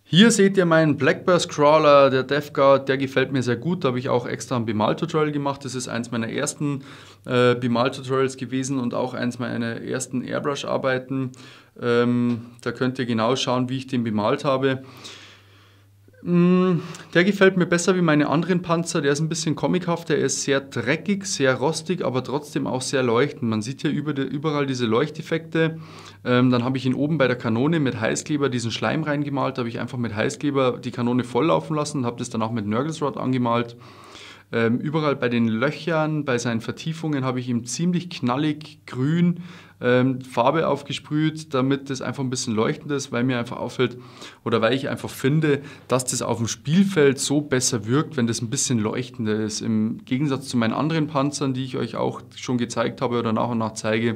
Hier seht ihr meinen Blackburst Crawler, der Death Guard, der gefällt mir sehr gut. Da habe ich auch extra ein Bemal-Tutorial gemacht. Das ist eins meiner ersten Bemal-Tutorials gewesen und auch eins meiner ersten Airbrush-Arbeiten. Da könnt ihr genau schauen, wie ich den bemalt habe. Der gefällt mir besser wie meine anderen Panzer. Der ist ein bisschen comichaft, der ist sehr dreckig, sehr rostig, aber trotzdem auch sehr leuchtend. Man sieht hier überall diese Leuchteffekte. Dann habe ich ihn oben bei der Kanone mit Heißkleber diesen Schleim reingemalt. Da habe ich einfach mit Heißkleber die Kanone volllaufen lassen und habe das dann auch mit Nurgle Rod angemalt. Überall bei den Löchern, bei seinen Vertiefungen habe ich ihm ziemlich knallig grün Farbe aufgesprüht, damit das einfach ein bisschen leuchtend ist, weil mir einfach auffällt oder weil ich einfach finde, dass das auf dem Spielfeld so besser wirkt, wenn das ein bisschen leuchtender ist. Im Gegensatz zu meinen anderen Panzern, die ich euch auch schon gezeigt habe oder nach und nach zeige,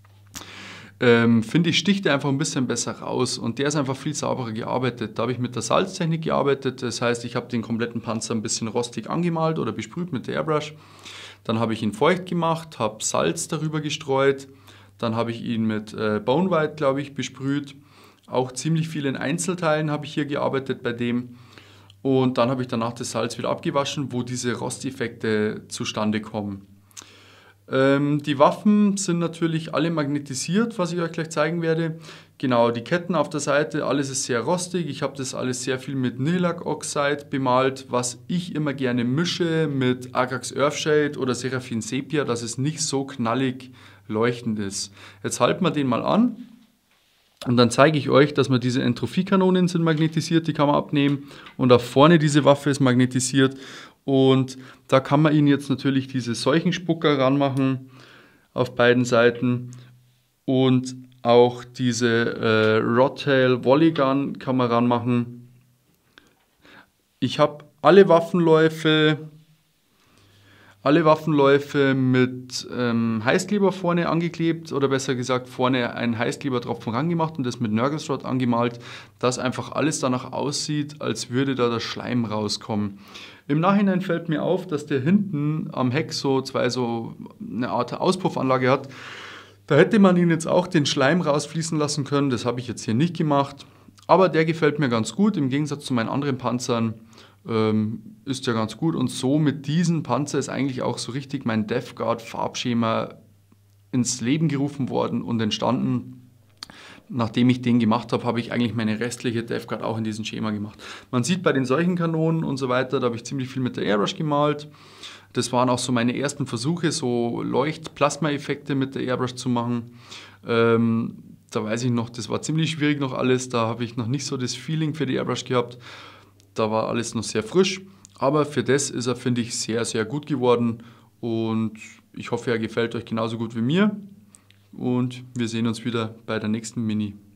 finde ich, sticht er einfach ein bisschen besser raus und der ist einfach viel sauberer gearbeitet. Da habe ich mit der Salztechnik gearbeitet, das heißt, ich habe den kompletten Panzer ein bisschen rostig angemalt oder besprüht mit der Airbrush. Dann habe ich ihn feucht gemacht, habe Salz darüber gestreut, dann habe ich ihn mit Bone White, glaube ich, besprüht. Auch ziemlich viel in Einzelteilen habe ich hier gearbeitet bei dem. Und dann habe ich danach das Salz wieder abgewaschen, wo diese Rosteffekte zustande kommen. Die Waffen sind natürlich alle magnetisiert, was ich euch gleich zeigen werde. Genau, die Ketten auf der Seite, alles ist sehr rostig. Ich habe das alles sehr viel mit Nihilakh Oxide bemalt, was ich immer gerne mische mit Agrax Earthshade oder Seraphim Sepia, dass es nicht so knallig leuchtend ist. Jetzt halten wir den mal an und dann zeige ich euch, dass wir diese Entrophiekanonen sind magnetisiert, die kann man abnehmen und da vorne diese Waffe ist magnetisiert. Und da kann man ihn jetzt natürlich diese Seuchenspucker ranmachen auf beiden Seiten und auch diese Rodtail Volley Gun kann man ranmachen. Ich habe alle Waffenläufe mit Heißkleber vorne angeklebt oder besser gesagt vorne einen Heißklebertropfen rangemacht und das mit Nurgle Rod angemalt, dass einfach alles danach aussieht, als würde da der Schleim rauskommen. Im Nachhinein fällt mir auf, dass der hinten am Heck so eine Art Auspuffanlage hat. Da hätte man ihn jetzt auch den Schleim rausfließen lassen können, das habe ich jetzt hier nicht gemacht. Aber der gefällt mir ganz gut, im Gegensatz zu meinen anderen Panzern ist ja ganz gut. Und so mit diesem Panzer ist eigentlich auch so richtig mein Death Guard Farbschema ins Leben gerufen worden und entstanden. Nachdem ich den gemacht habe, habe ich eigentlich meine restliche Death Guard auch in diesem Schema gemacht. Man sieht bei den Seuchenkanonen und so weiter, da habe ich ziemlich viel mit der Airbrush gemalt. Das waren auch so meine ersten Versuche, so Leucht-Plasma-Effekte mit der Airbrush zu machen. Da weiß ich noch, das war ziemlich schwierig noch alles, da habe ich noch nicht so das Feeling für die Airbrush gehabt. Da war alles noch sehr frisch, aber für das ist er, finde ich, sehr, sehr gut geworden und ich hoffe, er gefällt euch genauso gut wie mir und wir sehen uns wieder bei der nächsten Mini.